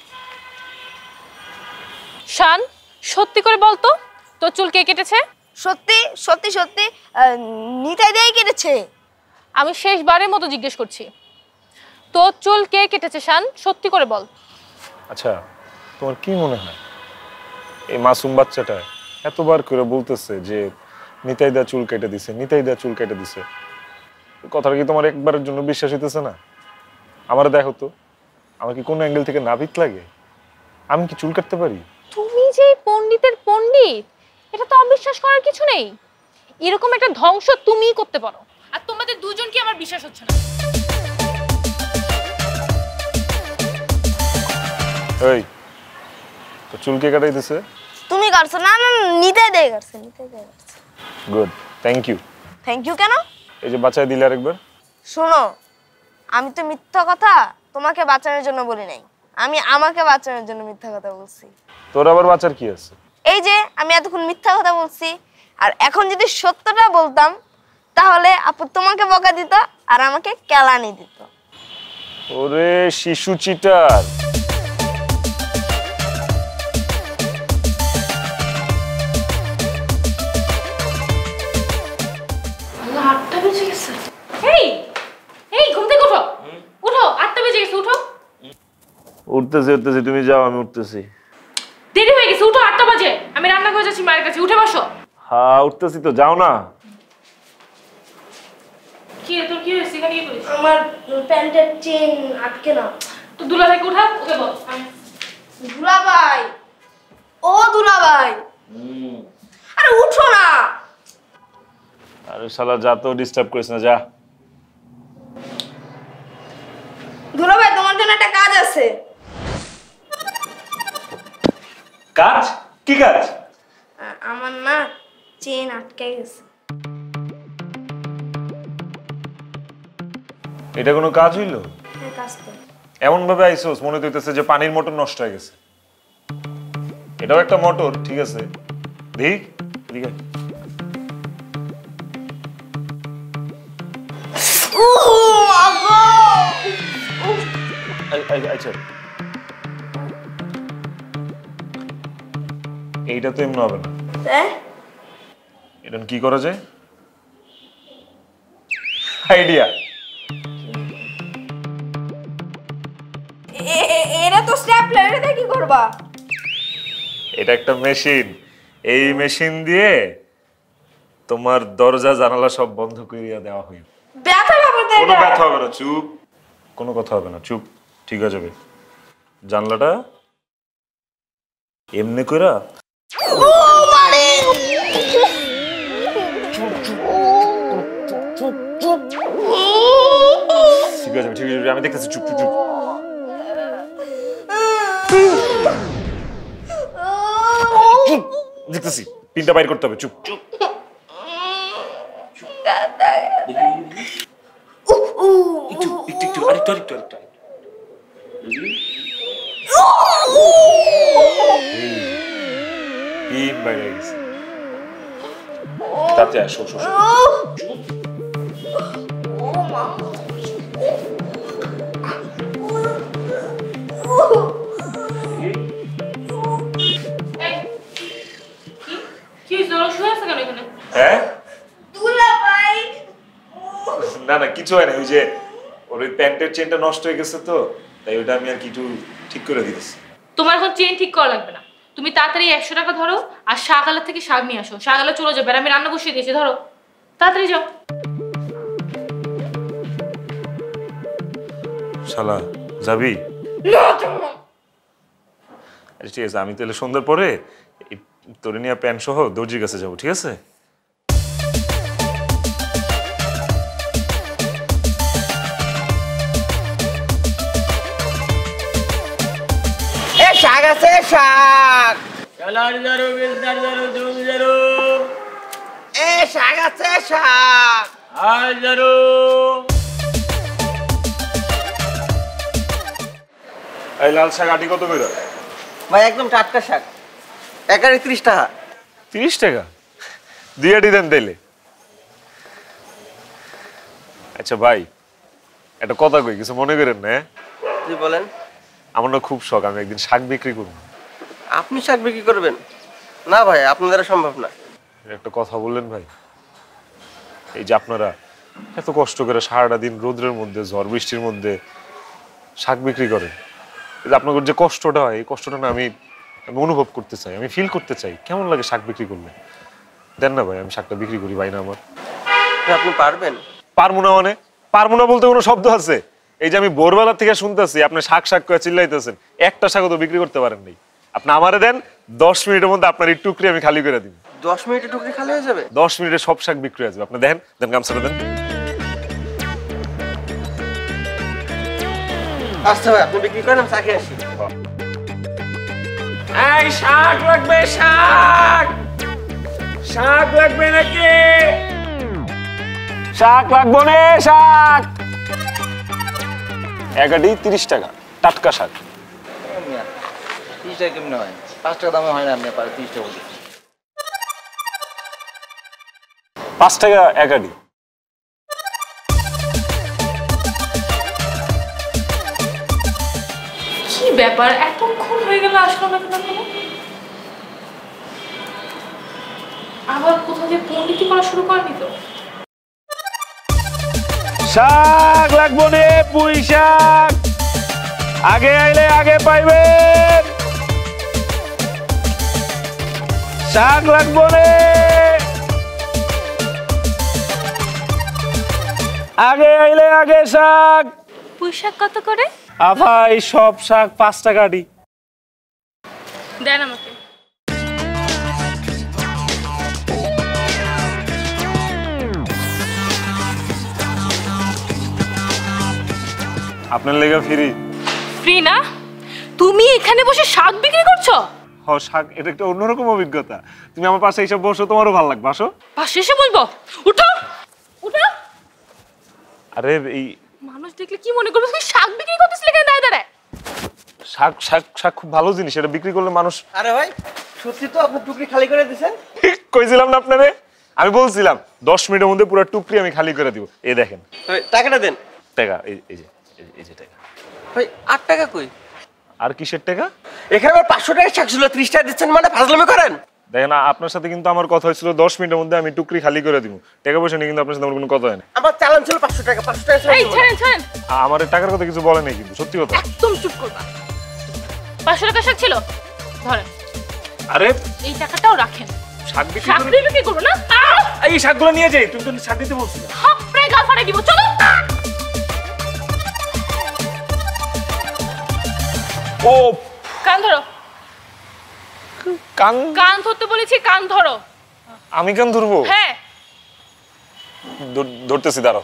শান, সত্যি করে বলতো তোর চুল কে কেটেছে? সত্যি সত্যি সত্যি নিতাই দেই কেটেছে। আমি শেষবারের মতো জিজ্ঞেস করছি, তোর চুল কে কেটেছে শান? সত্যি করে বল। আচ্ছা, তোমার কি মনে হয় এই মাসুম বাচ্চাটা এতবার করে বলতেছে যে নিতাইদা চুল কেটে দিছে, নিতাইদা চুল কেটে দিছে, কথাটা কি তোমার একবারের জন্য বিশ্বাস হইতেছে না? আমার দেখো তো, আমার কি কোনো অ্যাঙ্গেল থেকে নাপিত লাগে? আমি কি চুল কাটতে পারি? তুমি যে পণ্ডিতের পণ্ডিত, এটা তো অবিশ্বাস করার কিছু নেই। এরকম একটা ধ্বংস তুমিই করতে পারো, আর তোমাদের দুজনকে আমার বিশ্বাস হচ্ছে না। এই তো চুল কে কাটাই দিছে? তুমি কাটছো? না না, নিতাই দেই কাটছে, নিতাই দেই কাটছে। Good, thank you. Thank you কেন? এই যে বাঁচায় দিলে আরেকবার। শোনো, আমি তো মিথ্যা কথা তোমাকে বাঁচানোর জন্য বলি নাই, আমি আমাকে বাঁচানোর জন্য মিথ্যা কথা বলছি। তোর আবার বাঁচার কি আছে? এই যে আমি এতক্ষণ মিথ্যা কথা বলছি, আর এখন যদি সত্যটা বলতাম তাহলে আপু তোমাকে বকা দিত আর আমাকে কেলানি দিত। ওরে শিশু চিটার। এই এই ঘুম থেকে ওঠো, উঠো, 8টা বেজে গেছে। উঠতেছি তুমি যাও আমি উঠতেছি দেরি হয়ে গেছে উঠো 8টা বাজে আমি রান্না করে যাচ্ছি মায়ের কাছে উঠে বসো হ্যাঁ উঠতেছি তো যাও না কি তোর কি হয়েছে এখানে কি করিস আমার প্যান্টের চেন আটকে না তো দুলাভাইকে উঠা ওকে বল দুলাভাই ও দুলাভাই আরে উঠো না আরে শালা যা তো ডিস্টার্ব করিস না যা দুলাভাই তোমার জন্য একটা কাজ আছে কাজ কি কাজ আমার না চেন আটকে গেছে এটা কোনো কাজ হইলো হ্যাঁ কাজ তো এমন ভাবে আইসোস মনে হইতেছে যে পানির মোটর নষ্ট হয়ে গেছে এটাও একটা মোটর ঠিক আছে দেখ এদিকে আচ্ছা এইটা তো এমন হবে না এটা কি করা যায় আইডিয়া এরা তো স্ট্যাপলার এটা কি করবা এটা একটা মেশিন এই মেশিন দিয়ে তোমার দরজা জানালা সব বন্ধ করিয়া দেওয়া হইবে ব্যথা পাবে তো কোনো ব্যথা হবে না চুপ কোনো কথা হবে না চুপ ঠিক হয়ে যাবে জানলাটা এমনি কইরা ও মানে ঠিক আছে ঠিক আছে আমি দেখতেছি চুপ চুপ চুপ দেখতেছি পিনটা বাইর করতে হবে চুপ চুপ আরেকটু পিন বাইরে গেছে তাতে আসো হ্যাঁ দুলাভাই না না কিছু হয় না ওই যে ওর ওই প্যান্টের চেনটা নষ্ট হয়ে গেছে তো তাই ওটা আমি আর কিছু ঠিক করে দিতেছি তোমার এখন চেন ঠিক করা লাগবে না তুমি তাড়াতাড়ি 100 টাকা ধরো আর শাকালা থেকে শাক নিয়ে আসো শাকালা চলে যাবে আর আমি রান্না বসিয়ে দিয়েছি ধরো তাড়াতাড়ি যাও শালা যাবি আচ্ছা ঠিক আছে আমি তাহলে সন্ধ্যার পরে তোরে নিয়ে প্যান্ট সহ দর্জির কাছে যাবো ঠিক আছে শাক আছে শাক শাক আছে শাক এই লাল শাক আটি কত করে ভাই একদম টাটকা শাক একারে 30 টাকা 30 টাকা দিয়ে আটি দেন তাইলে আচ্ছা ভাই একটা কথা কই কিছু মনে করেন না জি বলেন আমার না খুব শখ আমি একদিন শাক বিক্রি করব আপনি শাক বিক্রি করবেন না ভাই আপনার দ্বারা সম্ভব না একটা কথা বললেন ভাই এই যে আপনারা এত কষ্ট করে সারাটা দিন রোদ্রের মধ্যে ঝড় বৃষ্টির মধ্যে শাক বিক্রি করেন এই যে আপনাদের যে কষ্টটা হয় এই কষ্টটা না আমি অনুভব করতে চাই আমি ফিল করতে চাই কেমন লাগে শাক বিক্রি করলে দেন না ভাই আমি শাকটা বিক্রি করি ভাই না আমার আপনি পারবেন পারবো না মানে পারবো না বলতে কোনো শব্দ আছে এই যে আমি ভোরবেলা থেকে শুনতেছি আপনি শাক শাক করে চিল্লাইতেছেন একটা শাকও তো বিক্রি করতে পারেন নাই আপনি আমারে দেন 10 মিনিটের মধ্যে আপনার এই টুকরি আমি খালি করে দিব 10 মিনিটে টুকরি খালি হয়ে যাবে 10 মিনিটে সব শাক বিক্রি হয়ে যাবে আপনি দেন দেন গামছাটা দেন আচ্ছা ভাই আপনি বিক্রি করেন আমি চা খেয়ে আসি এই শাক লাগবে শাক শাক লাগবে নাকি শাক লাগবে না শাক এগাটি 30 টাকা টাটকা শাক 30 টাকা কেমন হয় 5 টাকা দামে হয় না আপনি পারে 30 টাকা বলি 5 টাকা এগাটি কি ব্যাপার এতক্ষণ হয়ে গেল আসলো না কেন আবার কোথাও যে পণ্ডিতি করা শুরু করেনি তো শাক লাগবে না পুঁই শাক আগে আইলে আগে পাইবেন। শাক লাগবো রে, আগে আইলে আগে শাক। পুঁই শাক কত করে? আফা এই সব শাক 5 টাকা দি। দেন আমাকে। আপনার লেগে ফ্রি। ফ্রি না? তুমি এখানে বসে শাক বিক্রি করছো? হ, শাক এটা একটা অন্যরকম অভিজ্ঞতা। তুমি আমার পাশে এসে বসো, তোমারও ভালো লাগবে। আসো। পাশে এসে বলবো? উঠো উঠো। আরে এই মানুষ দেখলে কি মনে করবে তুমি শাক বিক্রি করতেছিলে এখানে দাঁড়ায় দাঁড়ায়? শাক শাক শাক খুব ভালো জিনিস, এটা বিক্রি করলে মানুষ। আরে ভাই সত্যি তো আপনি টুকরি খালি করে দিয়েছেন? কইছিলাম না আপনারে, আমি বলছিলাম 10 মিনিটের মধ্যে পুরো টুকরি আমি খালি করে দিব। এই দেখেন টাকাটা দেন। টাকা এই যে টাকা। ভাই 8 টাকা কই? আর কিসের টাকা? এখানে আমার 500 টাকা শাক ছিল, 30 টাকা দিচ্ছেন মানে ফাজলামি করেন? দেখেন আপনার সাথে কিন্তু আমার কথা হয়েছিল 10 মিনিটের মধ্যে আমি টুকরি খালি করে দিব। টাকা পয়সা নিয়ে কিন্তু আপনার সাথে আমার কোনো কথা হয় না। আমার চালান ছিল 500 টাকা, 500 টাকা ছিল। এই ছাড়েন ছাড়েন। আমার টাকার কথা কিছু বলে নাই কিন্তু, সত্যি কথা। একদম চুপ করবা। 500 টাকা শাক ছিল, ধরেন। আরে এই টাকাটাও রাখেন। শাক বিক্রি শাক বিক্রি করব না? এই শাকগুলো নিয়ে যাই, তুমি তো শাক দিতে বলছিলে। হাফ প্রায় গাল ফাটাই দিব, চলো। ও কান ধরো। কান কান ধরতে বলেছি, কান ধরো। আমি কান ধরবো? হ্যাঁ ধরতেছি, দাঁড়াও।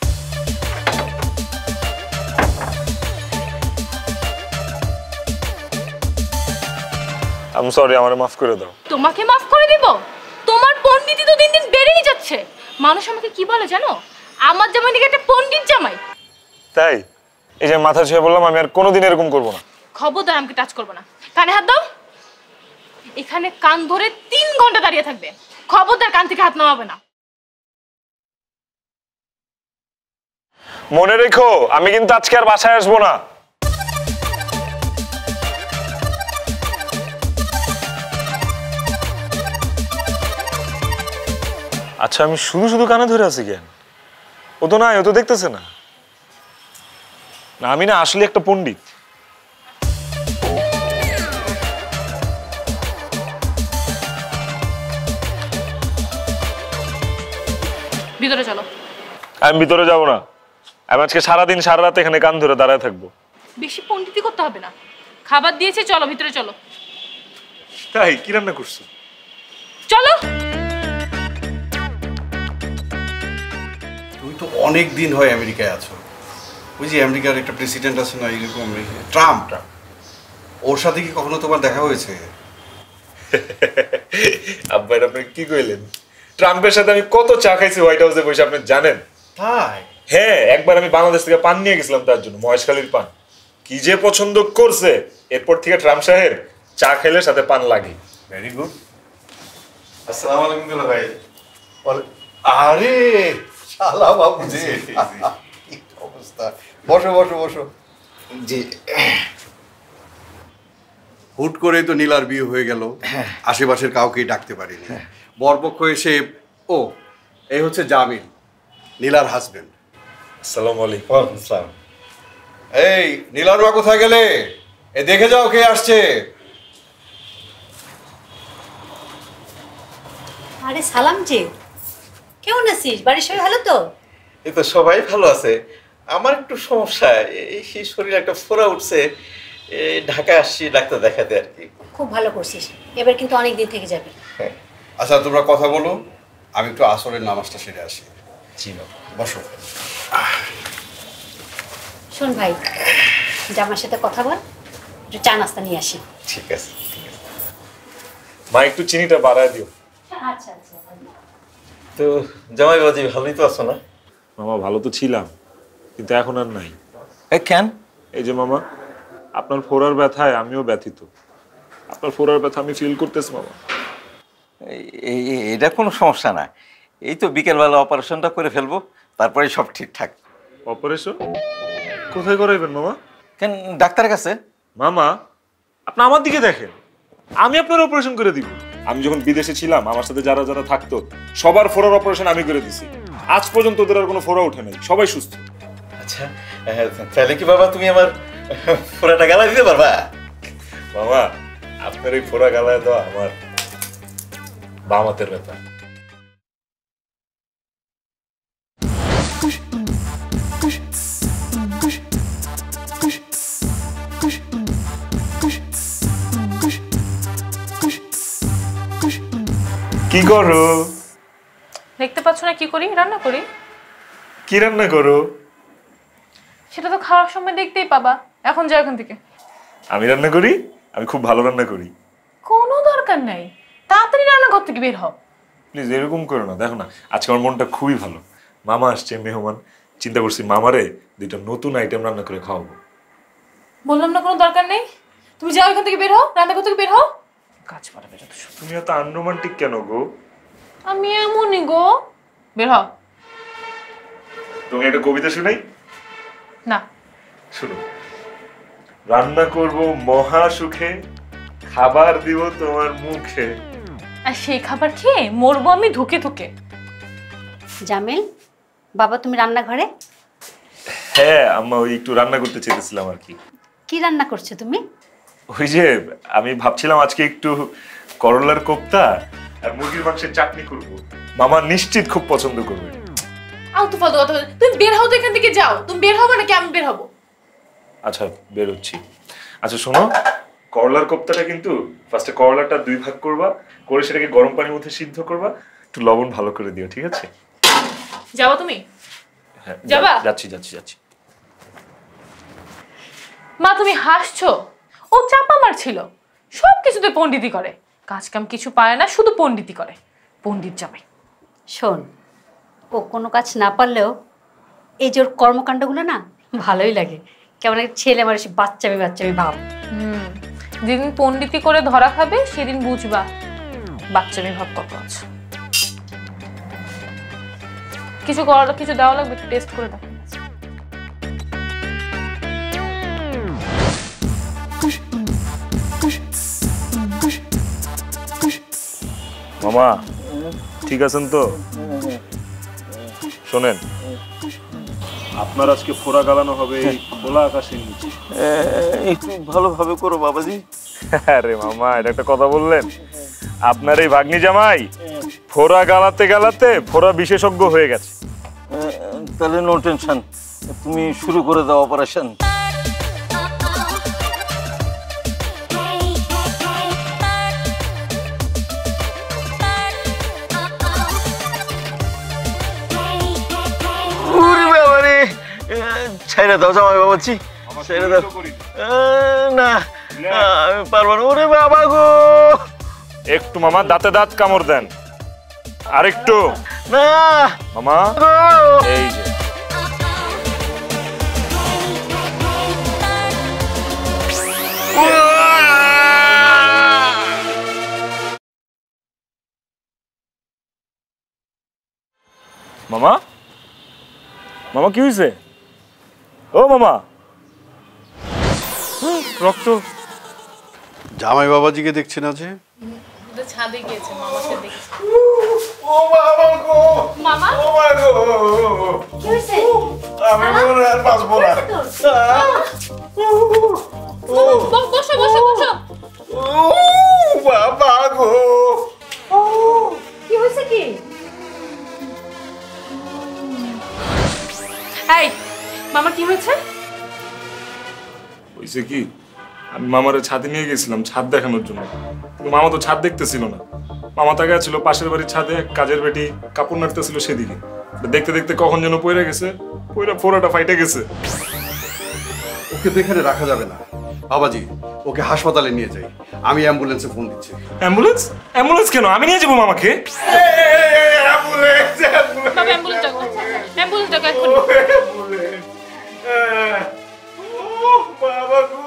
আমি সরি, আমারে মাফ করে দাও। তোমাকে মাফ করে দিব? তোমার পণ্ডিতি তো দিন দিন বেড়েই যাচ্ছে। মানুষ আমাকে কি বলে জানো? আমার জামাই নাকি একটা পণ্ডিত জামাই। তাই? এই যে মাথা ছুঁয়ে বললাম, আমি আর কোনোদিন এরকম করবো না। খবরদার আমাকে টাচ করবে না। কানে হাত দাও। এখানে কান ধরে 3 ঘন্টা দাঁড়িয়ে থাকবে। খবরদার কান থেকে হাত নামাবে না। মনে রেখো, আমি কিন্তু আজকে আর বাসায় আসবো না। আচ্ছা, আমি শুধু শুধু কানে ধরে আছি কেন? ও তো নাই, ও তো দেখতেছে না। না, আমি না আসলে একটা পণ্ডিত। ভিতরে চলো। আমি ভিতরে যাবো না। আমি আজকে সারাদিন সারা রাত এখানে কান ধরে দাঁড়ায় থাকবো। বেশি পণ্ডিতি করতে হবে না। খাবার দিয়েছে, চলো ভিতরে চলো। তাই? কি রান্না করছো? চলো। তুমি তো অনেক দিন হয় আমেরিকায় আছো। ওই যে আমেরিকার একটা প্রেসিডেন্ট আছে না, এরকম ট্রাম্প, ওর সাথে কি কখনো তোমার দেখা হয়েছে? আব্বা, আপনি কি কইলেন? ট্রাম্পের সাথে আমি কত চা খাইছি হোয়াইট হাউসে বসে, আপনি জানেন? তাই? হ্যাঁ, একবার আমি বাংলাদেশ থেকে পান নিয়ে গেছিলাম তার জন্য, মহেশখালীর পান। কি যে পছন্দ করছে, এরপর থেকে ট্রাম্প সাহেব চা খাইলে সাথে পান লাগে। Very good. আসসালামু আলাইকুম দুলা ভাই। আরে শালা বাবু জি, কি অবস্থা। বসো বসো বসো। জি। হুট করে তো নীলার বিয়ে হয়ে গেল, আশেপাশের কাউকেই ডাকতে পারিনি। বরপক্ষ এসে, ও এই হচ্ছে জামিল, নীলার হাজবেন্ড। আসসালামু আলাইকুম। ওয়ালাইকুম আসসালাম। এই নীলার মা কোথায় গেলে? এ দেখে যাও কে আসছে। আরে সালাম যে, কেমন আছিস? বাড়ির সবাই ভালো তো? এই তো সবাই ভালো আছে। আমার একটু সমস্যা, এই সেই শরীরে একটা ফোড়া উঠছে, এই ঢাকায় আসছি ডাক্তার দেখাতে আর কি। খুব ভালো করছিস, এবার কিন্তু অনেক দিন থেকে যাবি। আচ্ছা তোমরা কথা বলো, আমি একটু আসরের নামাজটা সেরে আসি। জি বসো। শোন ভাই, জামার সাথে কথা বল, একটু চা নাস্তা নিয়ে আসি। ঠিক আছে ঠিক আছে। মা, একটু চিনিটা বাড়ায় দিও। আচ্ছা আচ্ছা। তো জামাই বাজি ভালোই তো আছো না? মামা, ভালো তো ছিলাম, কিন্তু এখন আর নাই। কেন? এই যে মামা, আপনার ফোড়ার ব্যথায় আমিও ব্যথিত। আপনার ফোড়ার ব্যথা আমি ফিল করতেছি মামা। এটা কোনো সমস্যা না। এই তো বিকেলবেলা অপারেশনটা করে ফেলবো, তারপরে সব ঠিকঠাক। অপারেশন কোথায় করাইবেন মামা? কেন, ডাক্তারের কাছে। মামা, আপনি আমার দিকে দেখেন, আমি আপনার অপারেশন করে দিব। আমি যখন বিদেশে ছিলাম, আমার সাথে যারা যারা থাকতো সবার ফোড়ার অপারেশন আমি করে দিছি। আজ পর্যন্ত ওদের আর কোনো ফোড়া ওঠে নাই, সবাই সুস্থ। আচ্ছা, তাহলে কি বাবা তুমি আমার ফোড়াটা গালা দিতে পারবা? মামা আপনার এই ফোড়া গালায় দেওয়া আমার বাম হাতের ব্যথা। কি করো? দেখতে পাচ্ছ না কি করি? রান্না করি। কি রান্না করো? সেটা তো খাওয়ার সময় দেখতেই পাবা। এখন যাও এখান থেকে। আমি রান্না করি? আমি খুব ভালো রান্না করি। কোনো দরকার নাই, তাড়াতাড়ি রান্নাঘর থেকে বের হও। প্লিজ এরকম করো না, দেখো না আজকে আমার মনটা খুবই ভালো। মামা আসছে মেহমান, চিন্তা করছি মামারে দুইটা নতুন আইটেম রান্না করে খাওয়াবো। বললাম না কোনো দরকার নেই। তুমি যাও এখান থেকে বের হও, রান্নাঘর থেকে বের হও। কাজ পারবে যত। তুমি এত আনরোমান্টিক কেন গো? আমি এমনই গো। বের হও। তুমি একটা কবিতা শুনাই? না। শুনো। রান্না করব মহা সুখে, খাবার দিব তোমার মুখে। আর সেই খাবার খেয়ে মরবো আমি ধুকে ধুকে। জামিল বাবা তুমি রান্নাঘরে? হ্যাঁ আম্মা, ওই একটু রান্না করতে চেয়েছিলাম আর কি। কি রান্না করছো তুমি? ওই যে আমি ভাবছিলাম আজকে একটু করলার কোপ্তা আর মুরগির মাংসের চাটনি করব। মামা নিশ্চিত খুব পছন্দ করবে। আলতু ফালতু কথা। তুমি বের হও তো এখান থেকে, যাও। তুমি বের হবে নাকি আমি বের হবো? আচ্ছা বের হচ্ছি। আচ্ছা শোনো, করলার কোপ্তাটা কিন্তু ফার্স্টে করলাটা 2 ভাগ করবা, করে সেটাকে গরম পানির মধ্যে সিদ্ধ করবা, একটু লবণ ভালো করে দিও, ঠিক আছে? যাবা তুমি? হ্যাঁ যাবা? যাচ্ছি যাচ্ছি যাচ্ছি। মা তুমি হাসছো? ও চাপা মারছিল। সব কিছুতে পণ্ডিতি করে, কাজ কাম কিছু পায় না, শুধু পণ্ডিতি করে। পণ্ডিত জামাই। শোন, ও কোনো কাজ না পারলেও এই যে ওর কর্মকাণ্ডগুলো না ভালোই লাগে। কেমন একটা ছেলে আমার এসে বাচ্চামি বাচ্চামি ভাব। যেদিন পণ্ডিতি করে ধরা খাবে সেদিন বুঝবা বাচ্চামি ভাব কত আছে। কিছু দেওয়া লাগবে, একটু টেস্ট করে দাও। মামা ঠিক আছেন তো? শোনেন, আপনার আজকে ফোড়া গালানো হবে খোলা আকাশের নিচে। একটু ভালোভাবে করো বাবাজি। আরে মামা, এটা একটা কথা বললেন? আপনার এই ভাগ্নি জামাই ফোড়া গালাতে গালাতে ফোড়া বিশেষজ্ঞ হয়ে গেছে। তাহলে নো টেনশন, তুমি শুরু করে দাও অপারেশন। ছেড়ে দাও জামাই বাবাজি, ছেড়ে দাও। না আমি পারবো না। ওরে বাবা গো। একটু মামা দাঁতে দাঁত কামড় দেন, আরেকটু। না মামা, এই যে মামা। মামা কি হয়েছে? ও মামা, রক্ত। জামাই বাবাজিকে দেখছি না যে? ছাদে গিয়েছে, মামাকে দেখছে। ও বাবা গো। মামা, ও মা গো। কি হয়েছে? আমি মনে আর বাঁচবো না। বসো বসো বসো। ও বাবা গো। কি হয়েছে কি? এই মামা কি হয়েছে? হয়েছে কি, আমি মামারে ছাদে নিয়ে গেছিলাম ছাদ দেখানোর জন্য, কিন্তু মামা তো ছাদ দেখতেছিল না। মামা তাকায় ছিল পাশের বাড়ির ছাদে, এক কাজের বেটি কাপড় নাড়তেছিল সেদিকে। দেখতে দেখতে কখন যেন পড়ে গেছে, ফোড়াটা ফাইটে গেছে। ওকে তো এখানে রাখা যাবে না বাবাজি, ওকে হাসপাতালে নিয়ে যাই। আমি অ্যাম্বুলেন্সে ফোন দিচ্ছি। অ্যাম্বুলেন্স? অ্যাম্বুলেন্স কেন? আমি নিয়ে যাবো মামাকে। অ্যাম্বুলেন্স বাবা অ্যাম্বুলেন্স ডাকো, অ্যাম্বুলেন্স ডাকো এখন। বাবা গো।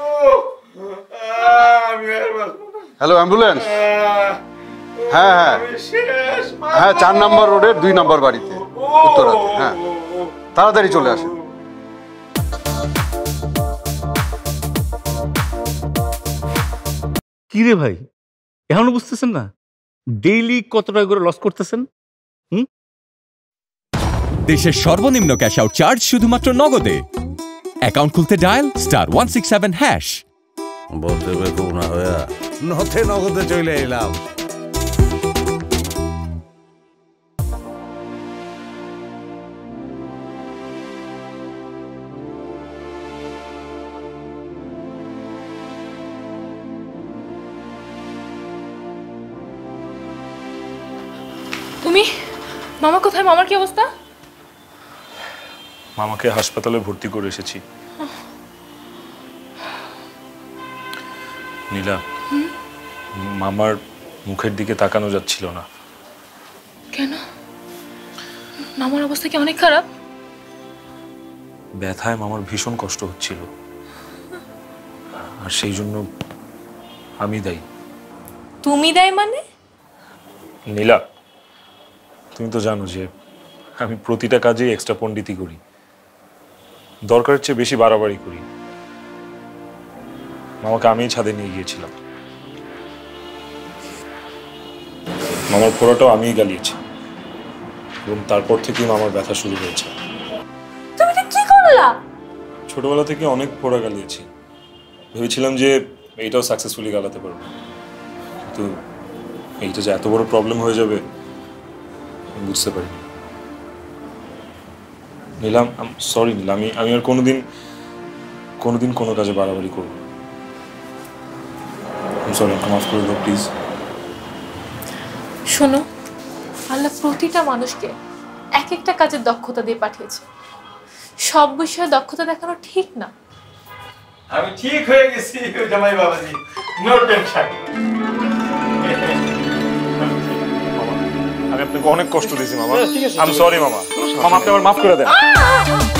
আমি আর বাঁচবো না। Hello ambulance? হ্যাঁ হ্যাঁ হ্যাঁ, 4 নম্বর রোডের 2 নম্বর বাড়িতে, উত্তরাতে। হ্যাঁ তাড়াতাড়ি চলে আসেন। কি রে ভাই, এখনো বুঝতেছেন না ডেইলি কত টাকা করে লস করতেছেন? দেশের সর্বনিম্ন ক্যাশ আউট চার্জ শুধুমাত্র নগদে। অ্যাকাউন্ট খুলতে ডায়াল *167#। বলতে বেকুব না হইয়া নথে নগদে চলে এলাম। তুমি মামা কোথায়? মামার কি অবস্থা? মামাকে হাসপাতালে ভর্তি করে এসেছি। নীলা, মামার মুখের দিকে তাকানো যাচ্ছিল না। কেন? মামার অবস্থা কি অনেক খারাপ? ব্যথায় মামার ভীষণ কষ্ট হচ্ছিল, আর সেই জন্য আমি দায়ী। তুমি দায়ী মানে? নীলা, তুমি তো জানো যে আমি প্রতিটা কাজেই এক্সট্রা পণ্ডিতি করি, দরকারের চেয়ে বেশি বাড়াবাড়ি করি। মামাকে আমিই ছাদে নিয়ে গিয়েছিলাম, মামার ফোড়াটাও আমিই গালিয়েছি, এবং তারপর থেকেই মামার ব্যথা শুরু হয়েছে। তুমি এটা কি করলা? ছোটবেলা থেকে অনেক ফোড়া গালিয়েছি, ভেবেছিলাম যে এইটাও সাকসেসফুলি গালাতে পারবো, কিন্তু এইটা যে এত বড় প্রবলেম হয়ে যাবে বুঝতে পারিনি। নিলাম, সরি নীলা, আমি আর কোনোদিন কোনো কাজে বাড়াবাড়ি করবো। সরি, মাফ করে দাও প্লিজ। শোনো, আল্লাহ প্রতিটা মানুষকে এক একটা কাজের দক্ষতা দিয়ে পাঠিয়েছে, সব বিষয়ে দক্ষতা দেখানো ঠিক না। আমি ঠিক হয়ে গেছি জামাই বাবাজি, নো টেনশন। আমি আপনাকে অনেক কষ্ট দিয়েছি মামা, আই এম সরি মামা। মামা, আপনি আমার মাফ করে দেন।